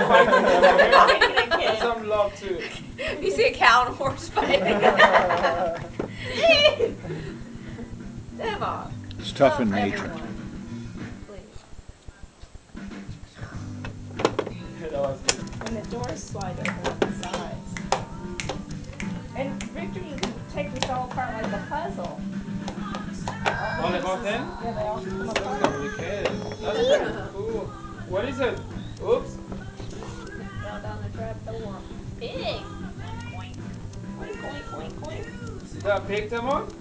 fighting them, Fighting okay? again. Some love too. You see a cow and a horse fighting. Temoc. It's tough Love in nature. everyone. Please. That was good. And the doors slide open at the sides. And Victor, you can take this all apart like a puzzle. All the whole thing? Yeah, they all come That's apart. complicated. That's pretty cool. What is it? Oops. Fell down the trap door. Pig. Coink. Coink, coink, coink, coink. Is that a pig, Temoc?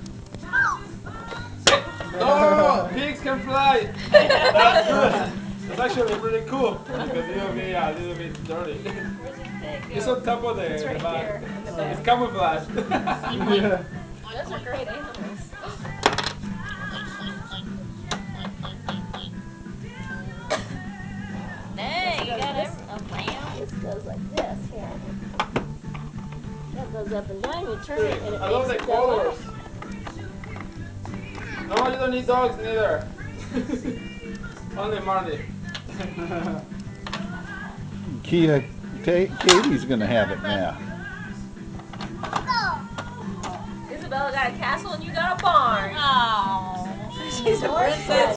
No! Pigs can fly! That's good. That's actually pretty cool because it'll be a little bit dirty. Where's the pig? It's on top of the, It's right the back. here in the back. It's camouflage. Yeah. Those are great animals. Dang, you got a ram. This goes like this here. That goes up and down. You turn it and it I love the makes it go colors. up. No, you don't need dogs neither. Only Marty. Katie's gonna have it now. Isabella got a castle and you got a barn. Oh, she's a princess.